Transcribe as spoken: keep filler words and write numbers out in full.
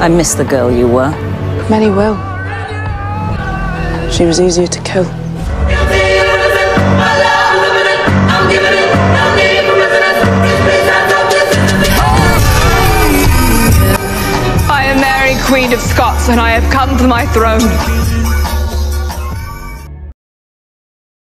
I miss the girl you were. Many will. She was easier to kill. I am Mary, Queen of Scots, and I have come for my throne.